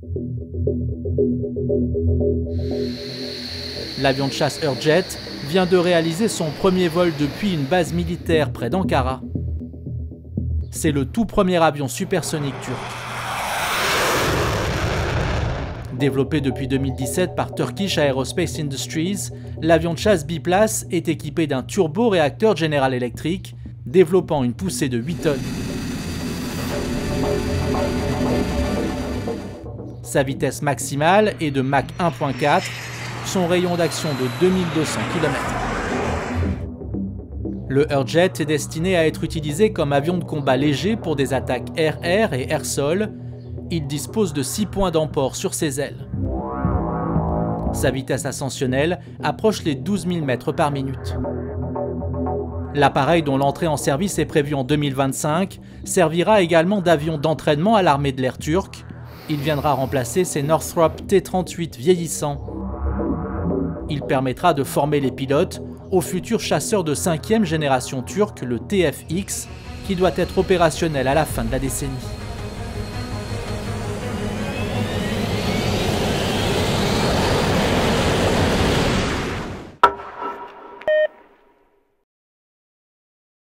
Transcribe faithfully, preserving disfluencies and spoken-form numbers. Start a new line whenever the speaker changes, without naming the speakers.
L'avion de chasse Hurjet vient de réaliser son premier vol depuis une base militaire près d'Ankara. C'est le tout premier avion supersonique turc. Développé depuis deux mille dix-sept par Turkish Aerospace Industries, l'avion de chasse biplace est équipé d'un turboréacteur General Electric, développant une poussée de huit tonnes. Sa vitesse maximale est de Mach un virgule quatre, son rayon d'action de deux mille deux cents kilomètres. Le Hurjet est destiné à être utilisé comme avion de combat léger pour des attaques air-air et air-sol. Il dispose de six points d'emport sur ses ailes. Sa vitesse ascensionnelle approche les douze mille mètres par minute. L'appareil, dont l'entrée en service est prévue en deux mille vingt-cinq, servira également d'avion d'entraînement à l'armée de l'air turque. Il viendra remplacer ses Northrop T trente-huit vieillissants. Il permettra de former les pilotes au futur chasseur de cinquième génération turque, le T F X, qui doit être opérationnel à la fin de la décennie.